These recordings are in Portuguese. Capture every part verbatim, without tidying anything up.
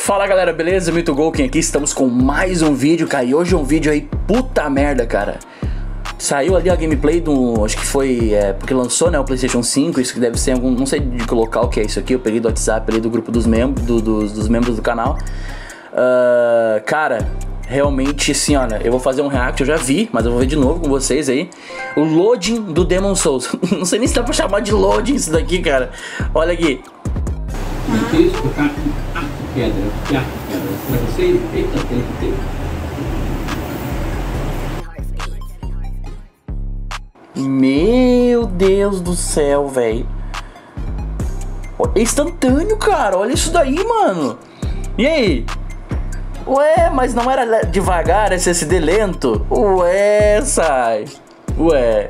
Fala galera, beleza? MitoGolken aqui, estamos com mais um vídeo, cara. E hoje é um vídeo aí, puta merda, cara. Saiu ali a gameplay do, acho que foi, é, porque lançou, né, o PlayStation cinco. Isso que deve ser algum, não sei de que local que é isso aqui. Eu peguei do WhatsApp ali do grupo dos, membros do, dos, dos membros do canal. uh, Cara, realmente assim, olha, eu vou fazer um react, eu já vi, mas eu vou ver de novo com vocês aí. O loading do Demon's Souls. Não sei nem se dá pra chamar de loading isso daqui, cara. Olha aqui. Pedra, pedra, pra você, eita, tem que ter. Meu Deus do céu, velho. É instantâneo, cara. Olha isso daí, mano. E aí? Ué, mas não era devagar, S S D lento? Ué, sai. Ué.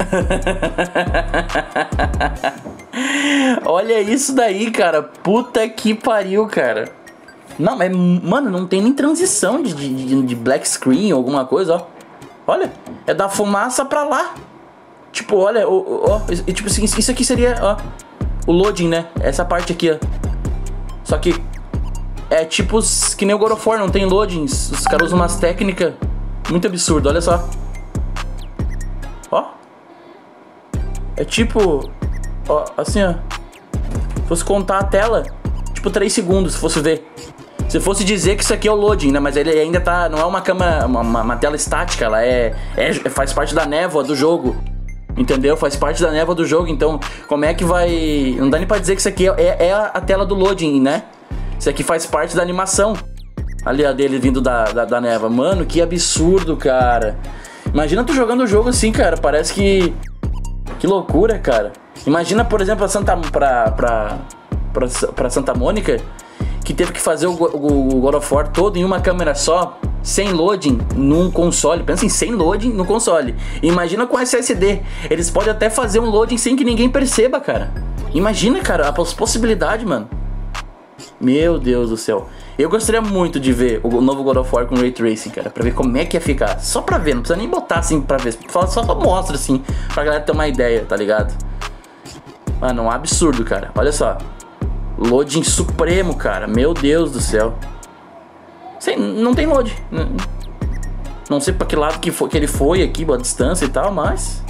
Olha isso daí, cara. Puta que pariu, cara. Não, mas, mano, não tem nem transição de, de, de black screen ou alguma coisa, ó. Olha, é da fumaça pra lá. Tipo, olha, ó, ó, tipo assim, isso aqui seria, ó, o loading, né? Essa parte aqui, ó. Só que é tipo que nem o God of War, não tem loadings. Os caras usam umas técnicas muito absurdas, olha só. Ó. É tipo, ó, assim, ó. Se fosse contar a tela, tipo três segundos, se fosse ver. Se fosse dizer que isso aqui é o loading, né? Mas ele ainda tá, não é uma câmera, uma, uma, uma tela estática, ela é, é, faz parte da névoa do jogo. Entendeu? Faz parte da névoa do jogo, então como é que vai... Não dá nem pra dizer que isso aqui é, é a tela do loading, né? Isso aqui faz parte da animação. Ali a dele vindo da, da, da névoa. Mano, que absurdo, cara. Imagina tu jogando o jogo assim, cara, parece que... Que loucura, cara. Imagina, por exemplo, a Santa, pra, pra, pra, pra Santa Mônica, que teve que fazer o, o, o God of War todo em uma câmera só, sem loading, num console. Pensa em sem loading no console. Imagina com S S D. Eles podem até fazer um loading sem que ninguém perceba, cara. Imagina, cara, as possibilidades, mano. Meu Deus do céu. Eu gostaria muito de ver o novo God of War com Ray Tracing, cara, pra ver como é que ia ficar. Só pra ver, não precisa nem botar assim pra ver. Só, só mostra assim, pra galera ter uma ideia, tá ligado? Mano, um absurdo, cara. Olha só. Loading supremo, cara. Meu Deus do céu. Sei, não tem load. Não sei pra que lado que, foi, que ele foi aqui, a distância e tal, mas...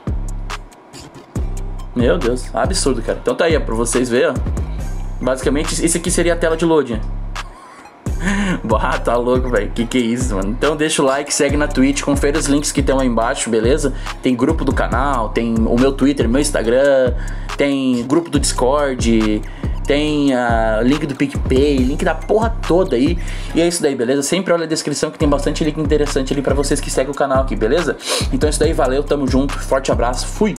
Meu Deus, absurdo, cara. Então tá aí, ó, pra vocês verem, ó. Basicamente, esse aqui seria a tela de loading. Bah, tá louco, velho. Que que é isso, mano? Então deixa o like, segue na Twitch, confere os links que estão aí embaixo, beleza? Tem grupo do canal, tem o meu Twitter, meu Instagram, tem grupo do Discord, tem uh, link do PicPay, link da porra toda aí. E é isso daí, beleza? Sempre olha a descrição que tem bastante link interessante ali pra vocês que seguem o canal aqui, beleza? Então é isso daí, valeu, tamo junto, forte abraço, fui!